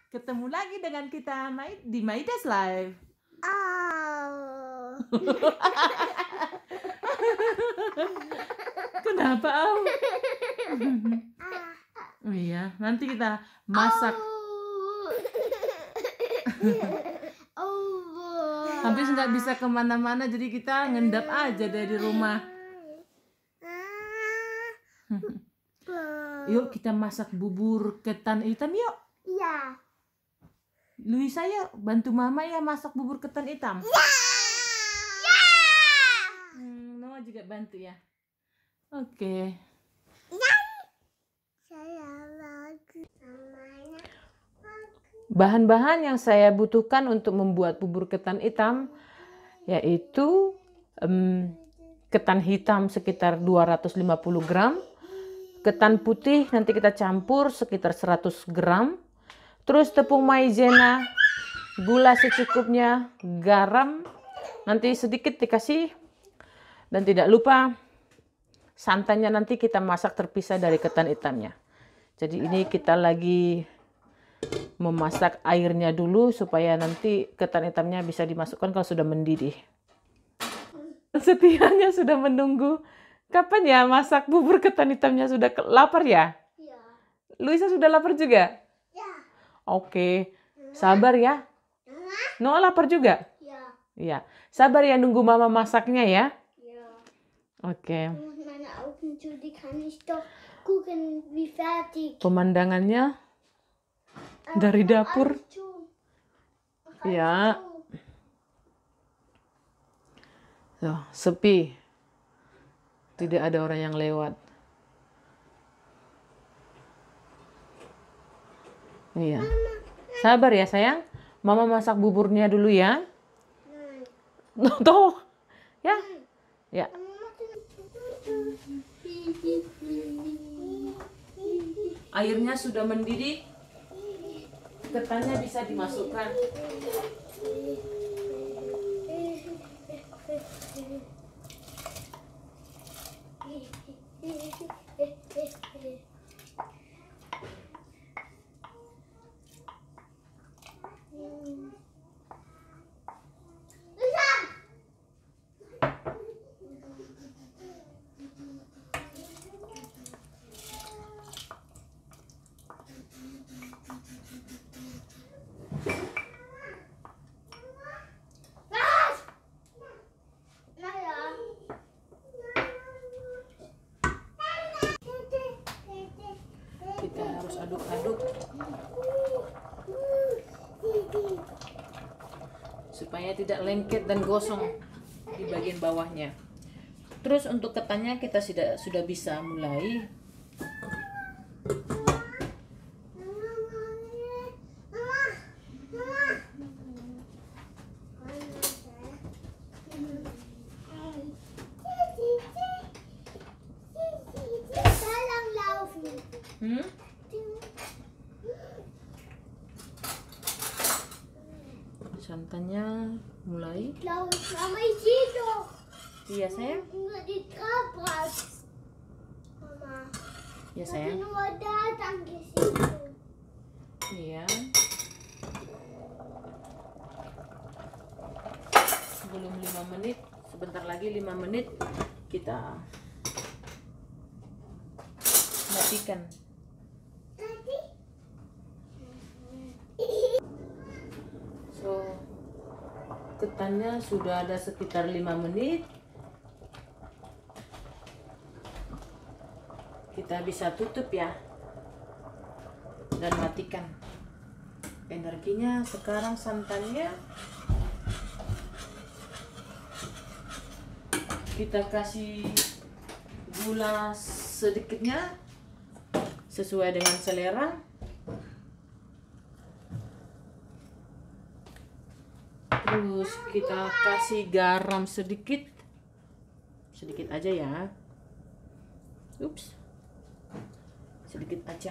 Ketemu lagi dengan kita di Maidas Live. Oh. Kenapa, Au? Oh iya, nanti kita masak. Habis nggak bisa kemana-mana, jadi kita ngendap aja dari rumah. Yuk kita masak bubur ketan hitam yuk. Iya. Luisa yuk, bantu mama ya masak bubur ketan hitam. Ya. Mama juga bantu ya. Oke. Bahan-bahan yang saya butuhkan untuk membuat bubur ketan hitam yaitu ketan hitam sekitar 250 gram, ketan putih nanti kita campur sekitar 100 gram, terus tepung maizena, gula secukupnya, garam nanti sedikit dikasih, dan tidak lupa santannya nanti kita masak terpisah dari ketan hitamnya. Jadi ini kita lagi memasak airnya dulu supaya nanti ketan hitamnya bisa dimasukkan kalau sudah mendidih. Setianya sudah menunggu. Kapan ya masak bubur ketan hitamnya? Sudah lapar ya? Ya. Luisa sudah lapar juga? Ya. Oke, sabar ya. Noah lapar juga? Ya. Iya, sabar ya nunggu mama masaknya ya. Ja. Oke. Meine Augen zu, die kann ich doch gucken, wie fertig. Pemandangannya dari dapur. Ya. Tuh, sepi. Tidak ada orang yang lewat. Iya. Sabar ya sayang. Mama masak buburnya dulu ya. Tuh. Ya. Ya. Airnya sudah mendidih. Ketannya bisa dimasukkan. Kita harus aduk-aduk supaya tidak lengket dan gosong di bagian bawahnya. Terus untuk ketannya kita sudah bisa mulai. Santannya mulai. Mama, ich sehe doch. Iya sayang. Nur die Trabras. Mama. Ya sayang. Nur datang ke situ. Iya. Belum 5 menit. Sebentar lagi 5 menit kita matikan. So, ketannya sudah ada sekitar 5 menit. Kita bisa tutup ya dan matikan. Energinya sekarang santannya kita kasih gula sedikitnya sesuai dengan selera. Terus kita kasih garam sedikit aja ya. Ups, sedikit aja.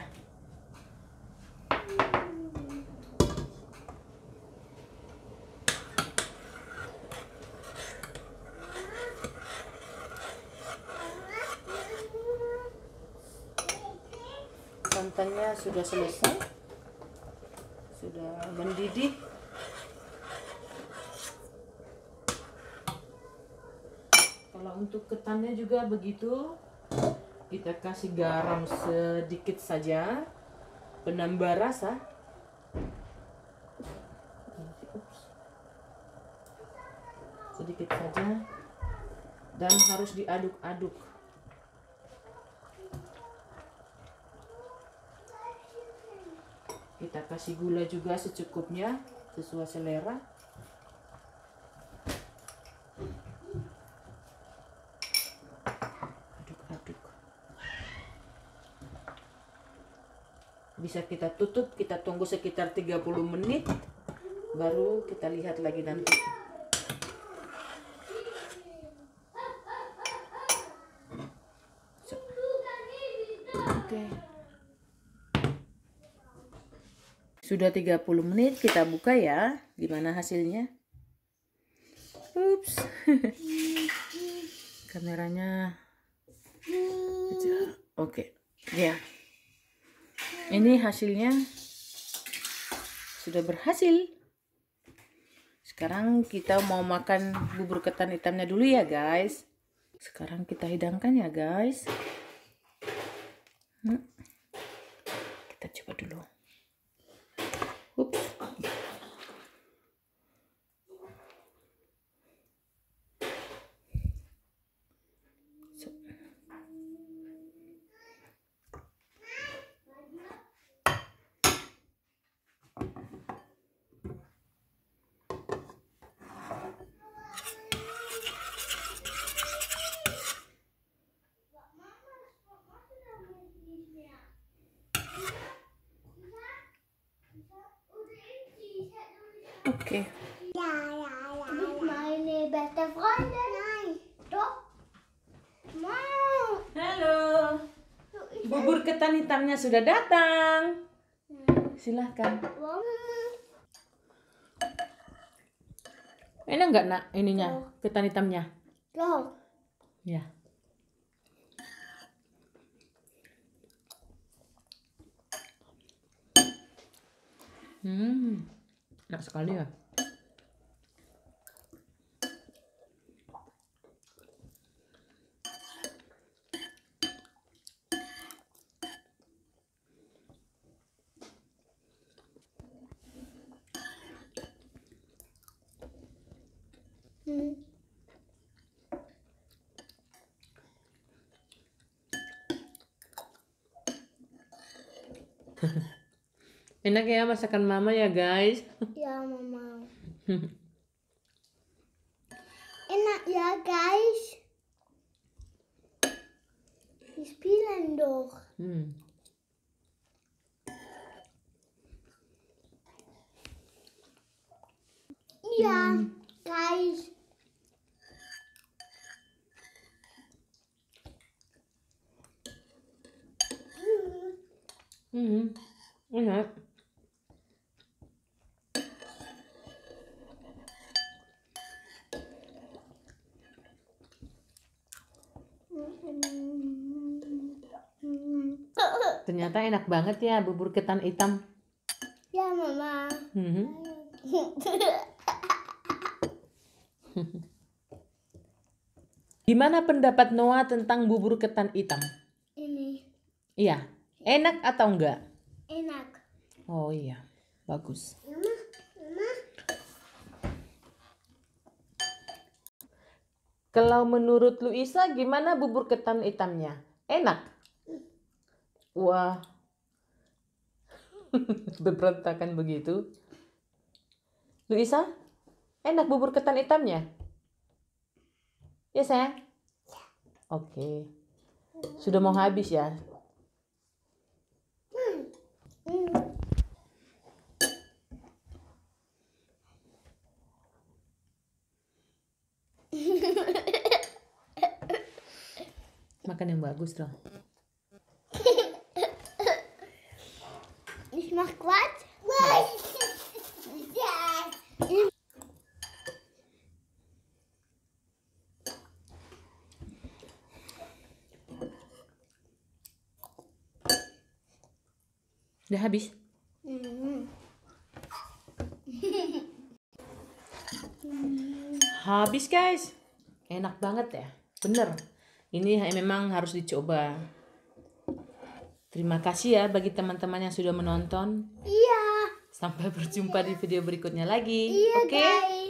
Santannya sudah selesai. sudah mendidih. Kalau untuk ketannya juga begitu, kita kasih garam sedikit saja, penambah rasa. Sedikit saja, dan harus diaduk-aduk. Kita kasih gula juga secukupnya, sesuai selera. Aduk-aduk. Bisa kita tutup, kita tunggu sekitar 30 menit, baru kita lihat lagi nanti. Oke. Sudah 30 menit, kita buka ya. Gimana hasilnya? Ups. Kameranya. Oke. Ya. Ini hasilnya sudah berhasil. Sekarang kita mau makan bubur ketan hitamnya dulu ya, guys. Sekarang kita hidangkan ya, guys. Kita coba dulu. Ups. Oke. Nicht meine beste Freundin. Nein. Doch. Mau. Halo. Bubur ketan hitamnya sudah datang. Silahkan. Enak nggak, Nak, ininya, ketan hitamnya? Doch. Ya. Enak sekali ya. Enak ya masakan mama ya, guys. Ja, Mama. Enak ya, guys. Wir spielen doch. Ja, guys. Enak. Ternyata enak banget ya bubur ketan hitam. Ja, Mama. Gimana pendapat Noah tentang bubur ketan hitam? Ini Iya, enak atau enggak? enak. Oh iya, bagus. Mama, Mama. Kalau menurut Luisa gimana bubur ketan hitamnya? Enak? Wah, berantakan begitu. Luisa, enak bubur ketan hitamnya? Ya, sayang? Oke. Sudah mau habis ya? Makan yang bagus dong. Ich mach was? Was? Udah habis? Habis guys. Enak banget ya. Bener. Ini memang harus dicoba. Terima kasih ya bagi teman-teman yang sudah menonton. Iya. Sampai berjumpa di video berikutnya lagi. Iya Oke? guys.